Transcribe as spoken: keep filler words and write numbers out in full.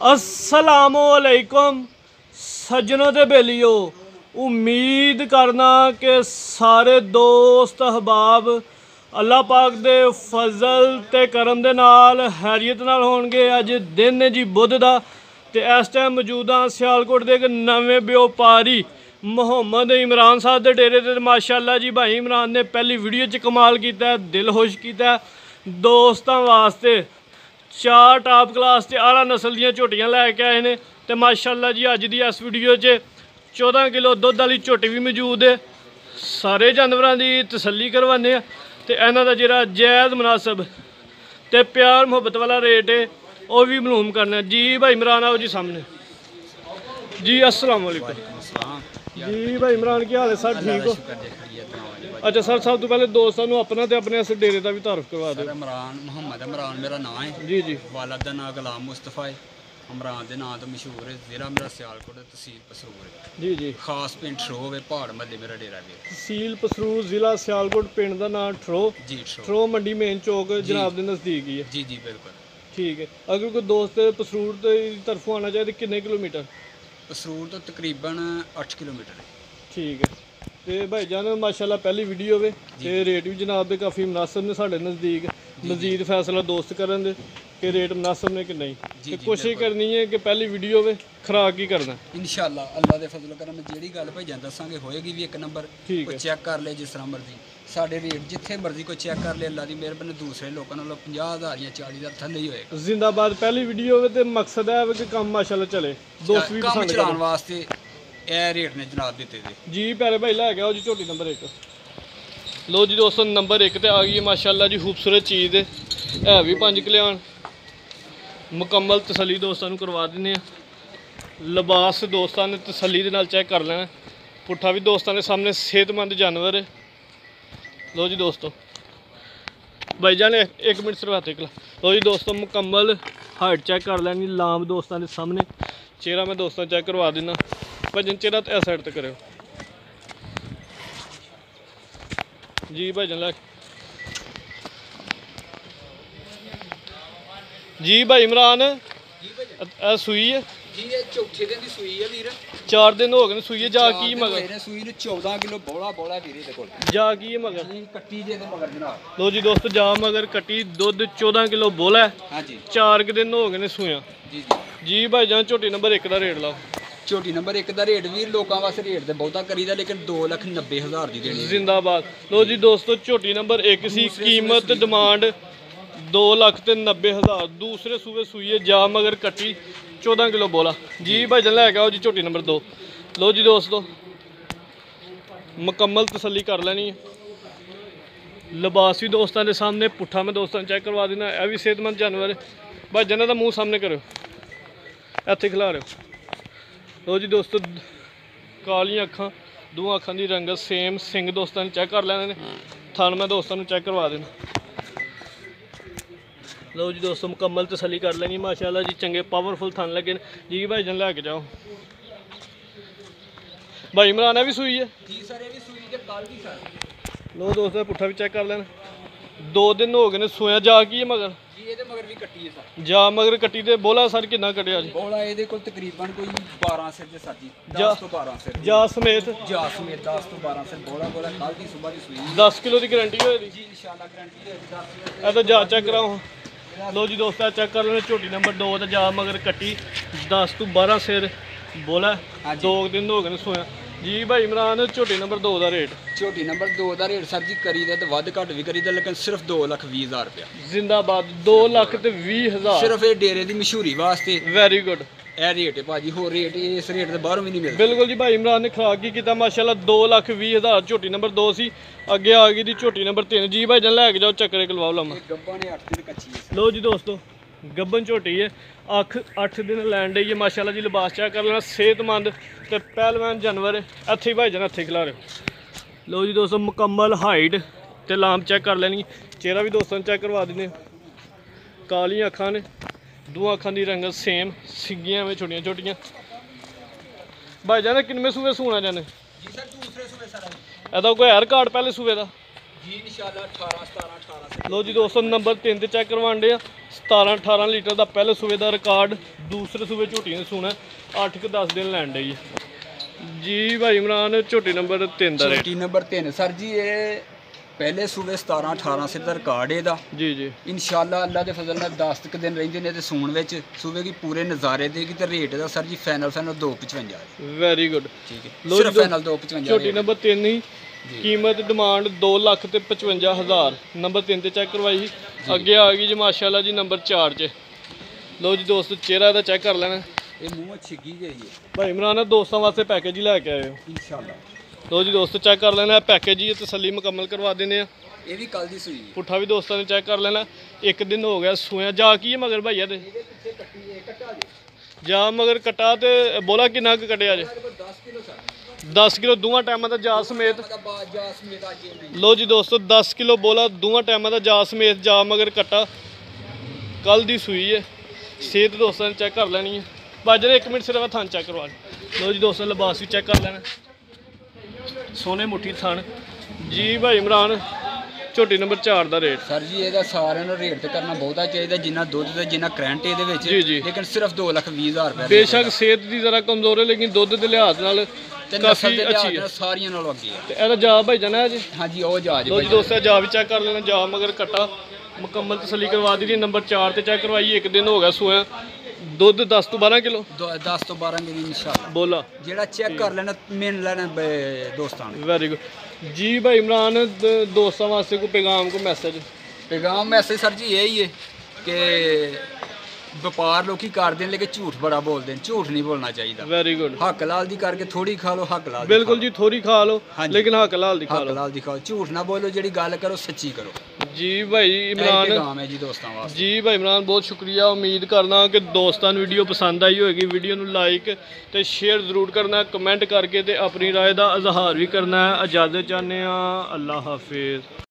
अस्सलामुअलैकुम सज्जनों ते बेलियो, उम्मीद करना कि सारे दोस्त अहबाब अल्लाह पाक दे फजल ते करम दे नाल हैरियत नाल होणगे। अज दिन है जी बुध दा ते इस टाइम मौजूद हाँ सियालकोट दे एक नवे व्यापारी मुहम्मद इमरान साहब दे डेरे ते माशाअल्लाह जी भाई इमरान ने पहली वीडियो च कमाल किया, दिल खुश किया। दोस्तों वास्ते चार टॉप क्लास ते आला नस्ल दियां झोटियां लैके आए ने ते माशाअल्लाह जी अज दी इस वीडियो च चौदह किलो दुध वाली झोटी भी मौजूद है। सारे जानवरों की तसल्ली करवाने ते इन्हां दा जिहड़ा जायज़ मुनासब ते प्यार मुहब्बत वाला रेट है वह भी मालूम करना। जी भाई इमरान आओ जी सामने जी। अस्सलाम वालेकुम जी भाई इमरान क्या हाल है सर? ठीक हो? अच्छा सर, सब तो पहले दोस्तों को अपना ते अपने इस डेरे का भी तारुफ करवा दो। इमरान मुहम्मद इमरान मेरा नाम है जी जी। वालद का नाम गुलाम मुस्तफा है। इमरान के नाम तो मशहूर है। जिला मेरा सियालकोट है, तहसील पसरूर है। जी जी। खास पिंड ठरो है, पहाड़ महल्ले मेरा डेरा भी। तहसील पसरूर जिला सियालकोट, पिंड का नाम ठरो। जी ठरो। ठरो मंडी मेन चौक जनाब के नज़दीक ही है। जी जी बिल्कुल ठीक है। अगर कोई दोस्त पसरूर की तरफों आना चाहे तो कितने किलोमीटर? पसरूर तो तकरीबन अठ किलोमीटर है। ठीक है। तो भाई जान माशाल्लाह पहली वीडियो वे ते रेट भी जनाब के काफ़ी मुनासिब ने साढ़े नज़दीक। मजीद फैसला दोस्त करन दे कि रेट मुनासिब ने कि नहीं। ते कोशिश करनी है कि पहली वीडियो वे खुराक ही करना इंशाअल्लाह। अल्लाह दे फजल करम जेड़ी गल भाईजान दसांगे होएगी भी एक नंबर। कोई चेक कर ले जिस तरह मर्जी साढ़े रेट जिथे मर्जी कोई चेक कर ले। अल्लाह की मेहरबानी दूसरे लोगों नालों पचास हज़ार या चालीस हज़ार थल्ले ही होएगा। जिंदाबाद। पहली वीडियो वे ते मकसद है कि काम माशाल्लाह चले, दोस्त भी काम चलाने वास्ते ए रेट ने जनाब दिते थे जी। प्यारे भाई लै गया जी झोटी नंबर एक। लो जी दोस्तों नंबर एक ते आ गई है माशाल्लाह जी खूबसूरत चीज़ है भी पंज कल्याण। मुकम्मल तसली दोस्तों करवा दें। लिबास दोस्तों ने तसली दे नाल चेक कर लेना। पुट्ठा भी दोस्तों के सामने सेहतमंद जानवर है। लो जी दोस्तों भाई जान एक मिनट सिर्फ हाथ निकला। लो जी दोस्तों मुकम्मल हाइट चेक कर लैनी। लाम दोस्तों के सामने चेहरा मैं दोस्तों चेक करवा देना। भजन चेहरा तो इस साइड तक करो जी। भजन लै जी भाई इमरान सूई है जी। ये चौथे दिन की सूई है वीर। चार दिन हो गए सूई है। जा की मगर सूई ने चौदह किलो बोला बोला वीर दे कोल। जा की मगर कट्टी जे मगर जनाब। लो जी दोस्तों जा मगर कट्टी दुध चौदह किलो बोला है। हाँ जी। चार के दिन हो गए सूया। जी जी जी भाई जान झोटी नंबर एक का रेट लाओ। झोटी नंबर एक का रेट वीर लोगों वास्ते रेट तो बहुता करीदा लेकिन दो लख नब्बे हज़ार की देनी। जिंदाबाद। लो जी दोस्तों झोटी नंबर एक सी कीमत डिमांड दो लख ते नब्बे हज़ार। दूसरे सूबे सूई है। जा मगर कट्टी चौदह किलो बोला जी। भाई जन लैके आओ जी झोटी नंबर दो। लो जी दोस्तों मुकम्मल तसल्ली कर लेनी है। लिबास भी दोस्तों के सामने पुट्ठा मैं दोस्तों चेक करवा देना। यह भी सेहतमंद जानवर है। भाई जन का मूँह सामने करो इत्थे खिला रहे हो। लो जी दोस्तों कालियां अखां दो अखां की रंगत सेम सिंग दोस्तों ने चेक कर लेने। थन मैं दोस्तों ने चेक करवा देना। लो जी दोस्तों मुकम्मल तसली कर लेनी माशाल्लाह जी। चंगे पावरफुल थन लगे जी। भाई जन लैके जाओ। भाई इमरान है भी सूई है जी सर। ये भी सूई है कल की सर। लो दोस्तों पुट्ठा भी चेक कर लेना। दो दिन हो गए सोया। जा की है मगर जी ये मगर भी कट्टी है सर। जा मगर कट्टी ते बोला सर कितना कटिया जी? बोला ये कोल तकरीबन कोई बारह सिर जे सर जी। दस तो बारह सिर जा समेत जा समेत दस तो बारह सिर बोला बोला कल की सुबह की सूई। दस किलो की गारंटी होएगी जी इंशाल्लाह गारंटी है। ए तो जा चेक कराओ। लो जी दोस्तों चेक कर लेना। झोटी नंबर दो तो जा मगर कट्टी दस तो बारह सिर बोला। दो दिन हो गए सोया जी। भाई इमरान झोटी नंबर दो का रेट? झोटी नंबर दो का रेट सर जी करी तो वध घट भी करी लेकिन सिर्फ दो लख भी हज़ार रुपया। जिंदाबाद। दो लख ते भी हज़ार सिर्फ ये डेरे की मशहूरी वास्ते। Very good. ए रेट है भाजी। होर रेट इस रेट से बाहरों भी नहीं मिलता। बिल्कुल जी। भाई इमरान ने खुराक की किया माशाल्लाह। दो लख भी हज़ार झोटी नंबर दो सी। अगे आ गई थी झोटी नंबर तीन जी। भाई जन लैके जाओ चक्कर करवाओ लम्मा। गब्बा ने अठ दिन कच्ची है। लो जी दोस्तों गब्बन झोटी है। अख अठ दिन लैंड है माशाल्लाह जी। लिबास चेक कर लेना। सेहतमंद ते पहलवान जानवर है। इत्थे भाई जन इत्थे खिला रहे। लो जी दोस्तों मुकम्मल हाइट ते लाम चेक कर लेनी। चेहरा भी दोस्तों चेक करवा देने। कालियां अखां ने दो अखां की रंगत सेम सिग्गियां में छोटियां छोटियां। भाई जान किनमें सूबे सूना जाने? जी सर दूसरे सूबे सर। एदा कोई है रिकॉर्ड पहले सूबे का? जी इंशाल्लाह अठारह सतारह अठारह। लो जी दोस्तों नंबर तीन ते चेक करवाने। ਸਤਾਰਾਂ ਅਠਾਰਾਂ ਲੀਟਰ ਦਾ ਪਹਿਲੇ ਸੂਬੇ ਦਾ ਰਿਕਾਰਡ, ਦੂਸਰੇ ਸੂਬੇ ਝੋਟੀ ਨੇ ਸੂਣਾ ਅੱਠ ਕੁ ਦਸ ਦਿਨ ਲੈਣ ਡਈ ਜੀ ਭਾਈ ਇਮਰਾਨ। ਝੋਟੀ ਨੰਬਰ ਤਿੰਨ ਦਾ ਰੇਟ ਝੋਟੀ ਨੰਬਰ ਤਿੰਨ ਸਰ ਜੀ, ਇਹ ਪਹਿਲੇ ਸੂਬੇ ਸਤਾਰਾਂ ਅਠਾਰਾਂ ਸੇ ਦਾ ਰਿਕਾਰਡ ਇਹਦਾ ਜੀ ਜੀ। ਇਨਸ਼ਾਅੱਲਾ ਅੱਲਾ ਦੇ ਫਜ਼ਲ ਨਾਲ ਦਸ ਕੁ ਦਿਨ ਰਹਿੰਦੇ ਨੇ ਤੇ ਸੂਣ ਵਿੱਚ ਸੂਬੇ ਕੀ ਪੂਰੇ ਨਜ਼ਾਰੇ ਦੇਗੀ ਤੇ ਰੇਟ ਦਾ ਸਰ ਜੀ ਫਾਈਨਲ ਫਾਈਨਲ ਦੋ ਪਚਵੰਜਾ। ਵੈਰੀ ਗੁੱਡ, ਠੀਕ ਹੈ, ਸਿਰਫ ਫਾਈਨਲ ਦੋ ਪਚਵੰਜਾ। ਝੋਟੀ ਨੰਬਰ ਤਿੰਨ ਹੀ ਕੀਮਤ ਡਿਮਾਂਡ ਦੋ ਲੱਖ ਤੇ ਪਚਵੰਜਾ ਹਜ਼ਾਰ। ਨੰਬਰ ਤਿੰਨ ਤੇ ਚੈੱਕ ਕਰਵਾਈ ਸੀ, ਅੱਗੇ ਆ ਗਈ ਜੀ ਮਾਸ਼ਾਅੱਲਾ ਜੀ ਨੰਬਰ ਚਾਰ 'ਚ। ਲੋ ਜੀ ਦੋਸਤੋ ਚਿਹਰਾ ਇਹਦਾ ਚੈੱਕ ਕਰ ਲੈਣਾ। ਇਹ ਮੂੰਹ ਛਿੱਗੀ ਗਈ ਹੈ ਭਾਈ ਇਮਰਾਨ ਦੋਸਤਾਂ ਵਾਸਤੇ ਪੈਕੇਜ ਹੀ ਲੈ ਕੇ ਆਏ ਹੋ ਇਨਸ਼ਾਅੱਲਾ। ਲੋ ਜੀ ਦੋਸਤੋ ਚੈੱਕ ਕਰ ਲੈਣਾ, ਪੈਕੇਜ ਹੀ ਤਸੱਲੀ ਮੁਕੰਮਲ ਕਰਵਾ ਦਿੰਦੇ ਆ। ਇਹ ਵੀ ਕੱਲ ਦੀ ਸੂਈ ਹੈ। ਪੁੱਠਾ ਵੀ ਦੋਸਤਾਂ ਨੇ ਚੈੱਕ ਕਰ ਲੈਣਾ। ਇੱਕ ਦਿਨ ਹੋ ਗਿਆ ਸੂਇਆ। ਜਾ ਕੀ ਹੈ ਮਗਰ ਭਾਈਆ ਤੇ ਇਹਦੇ ਪਿੱਛੇ ਕੱਟੀ ਹੈ ਕੱਟਾ ਜੀ, ਜਾ ਮਗਰ ਕਟਾ ਤੇ ਬੋਲਾ ਕਿੰਨਾ ਕੁ ਕਟਿਆ ਜੇ? ਦਸ ਕਿਲੋ ਸਰ, ਦਸ ਕਿਲੋ ਦੋਵਾਂ ਟਾਈਮਾਂ ਦਾ ਜਾ ਸਮੇਤ। ਦਾ ਬਾਜ ਜਾ ਸਮੇਤ ਆ ਕੇ ਨਹੀਂ। ਲੋ ਜੀ ਦੋਸਤੋ ਦਸ ਕਿਲੋ ਬੋਲਾ ਦੋਵਾਂ ਟਾਈਮਾਂ ਦਾ ਜਾ ਸਮੇਤ, ਜਾ ਮਗਰ ਕਟਾ, ਕੱਲ ਦੀ ਸੂਈ ਹੈ। ਸਿਹਤ ਦੋਸਤਾਂ ਨੇ ਚੈੱਕ ਕਰ ਲੈਣੀ ਹੈ। ਬਾਜਰੇ ਇੱਕ ਮਿੰਟ ਸਿਰਫ ਥਣ ਚੈੱਕ ਕਰਵਾ ਲਓ। ਲੋ ਜੀ ਦੋਸਤੋ ਲਿਬਾਸ ਵੀ ਚੈੱਕ ਕਰ ਲੈਣਾ, ਸੋਨੇ ਮੁੱਠੀ ਥਣ ਜੀ। ਭਾਈ ਇਮਰਾਨ ਝੋਟੀ ਨੰਬਰ ਚਾਰ ਦਾ ਰੇਟ ਸਰ ਜੀ ਇਹਦਾ ਸਾਰਿਆਂ ਨੂੰ ਰੇਟ ਤੇ ਕਰਨਾ ਬਹੁਤਾ ਚਾਹੀਦਾ, ਜਿੰਨਾ ਦੁੱਧ ਤੇ ਜਿੰਨਾ ਕਰੰਟ ਇਹਦੇ ਵਿੱਚ, ਜੀ ਜੀ। ਲੇਕਿਨ ਸਿਰਫ ਦੋ ਲੱਖ ਵੀਹ ਹਜ਼ਾਰ ਰੁਪਏ। ਬੇਸ਼ੱਕ ਸਿਹਤ ਦੀ ਜ਼ਰਾ ਕਮਜ਼ੋਰ ਹੈ ਲੇਕਿਨ ਦੁੱਧ ਦੇ ਲਿਹਾਜ਼ ਨਾਲ ਤੇ ਨਸਲ ਕਾਫੀ ਦੇ ਅੱਛੀ ਲਿਹਾਜ਼ ਹੈ। ਨਾਲ ਸਾਰੀਆਂ ਨਾਲੋਂ ਅੱਗੇ ਹੈ। ਤੇ ਇਹਦਾ ਜਾ ਭਾਈ ਜਾਣਾ ਜੀ। ਹਾਂਜੀ ਉਹ ਜਾ ਜੀ ਲੋ ਜੀ ਦੋਸਤੋ ਜਾ ਵੀ ਚੈੱਕ ਕਰ ਲੈਣਾ, ਜਾ ਮਗਰ ਕਟਾ ਮੁਕੰਮਲ ਤਸੱਲੀ ਕਰਵਾ ਦਿੱਤੀ। ਨੰਬਰ ਚਾਰ ਤੇ ਚੈੱਕ ਕਰਵਾਈ, ਇੱਕ ਦਿਨ ਹੋ ਗਿਆ ਸੋਇਆ। ਦੁੱਧ ਦਸ ਤੋਂ ਬਾਰਾਂ ਕਿਲੋ, ਦਸ ਤੋਂ ਬਾਰਾਂ ਕਿਲੋ ਇਨਸ਼ਾਅੱਲਾ। ਬੋਲਾ ਜਿਹੜਾ ਚੈੱਕ ਕਰ ਲੈਣਾ ਮਿਲ ਲੈਣਾ ਬ- ਦੋਸਤਾਂ ਨੇ। ਵੈਰੀ ਗੁੱਡ ਜੀ। ਭਾਈ ਇਮਰਾਨ ਦ- ਦੋਸਤਾਂ ਵਾਸਤੇ ਕੋਈ ਪੈਗਾਮ, ਕੋਈ ਮੈਸੇਜ? ਪੈਗਾਮ ਮੈਸੇਜ ਸਰ ਜੀ ਇਹ ਹੀ ਹੈ ਕਿ ਵਪਾਰ ਲੋਕੀ ਕਰਦੇ ਨੇ ਲੇਕਿਨ ਝੂਠ ਬੜਾ ਬੋਲਦੇ ਨੇ, ਝੂਠ ਨਹੀਂ ਬੋਲਣਾ ਚਾਹੀਦਾ। ਵੈਰੀ ਗੁੱਡ, ਹੱਕ ਲਾਲ ਦੀ ਕਰਕੇ ਥੋੜੀ ਖਾ ਲਓ, ਹੱਕ ਲਾਲ ਦੀ ਬਿਲਕੁਲ ਜੀ। ਥੋੜੀ ਖਾ ਲਓ ਹਾਂਜੀ। ਲੇਕਿਨ ਹੱਕ ਲਾਲ ਦੀ ਖਾ ਹੱਕ ਲਓ ਲਾਲ ਦੀ ਖਾਓ, ਝੂਠ ਨਾ ਬੋਲੋ, ਜਿਹੜੀ ਗੱਲ ਕਰੋ ਸੱਚੀ ਕਰੋ। ਜੀ। ਭਾਈ ਇਹ ਇਮਰਾਨ ਪੈਗਾਮ ਹੈ ਜੀ ਦੋਸਤਾਂ ਵਾਸਤੇ। ਜੀ ਭਾਈ ਇਮਰਾਨ ਬਹੁਤ ਸ਼ੁਕਰੀਆ। ਉਮੀਦ ਕਰਦਾ ਕਿ ਦੋਸਤਾਂ ਨੂੰ ਵੀਡੀਓ ਪਸੰਦ ਆਈ ਹੋਏਗੀ। ਵੀਡੀਓ ਨੂੰ ਲਾਈਕ ਤੇ ਸ਼ੇਅਰ ਜ਼ਰੂਰ ਕਰਨਾ, ਕਮੈਂਟ ਕਰਕੇ ਤੇ ਆਪਣੀ ਰਾਏ ਦਾ ਇਜ਼ਹਾਰ ਵੀ ਕਰਨਾ ਹੈ। ਇਜਾਜ਼ਤ ਚਾਹੁੰਦੇ ਹਾਂ, ਅੱਲਾ ਹਾਫਿਜ਼।